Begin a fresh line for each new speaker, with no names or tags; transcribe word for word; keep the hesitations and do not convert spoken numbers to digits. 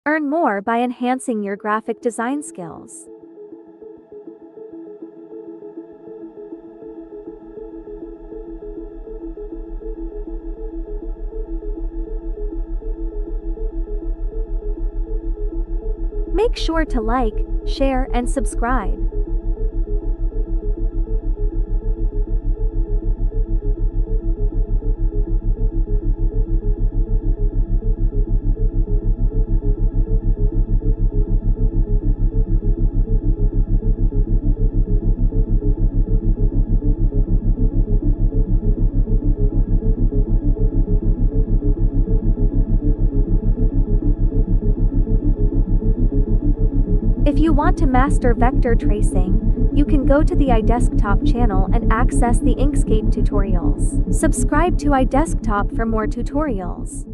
Earn more by enhancing your graphic design skills. Make sure to like, share, and subscribe. If you want to master vector tracing, you can go to the iDesktop channel and access the Inkscape tutorials. Subscribe to iDesktop for more tutorials.